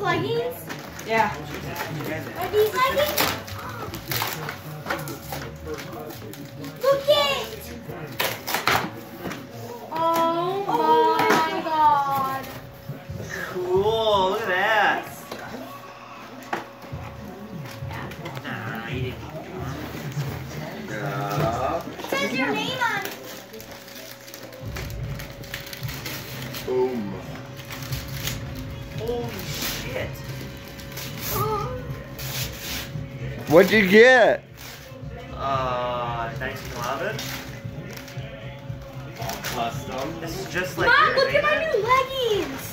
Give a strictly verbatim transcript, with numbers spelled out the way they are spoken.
leggings? Yeah. Are these leggings? Look it! Oh my god. Cool, look at that. Nah, you didn't. Yeah. It says your name on it. Boom. Holy shit. What'd you get? Uh, nineteen eleven. All custom. This is just like Mom, yours, look at ain't my it? new leggings.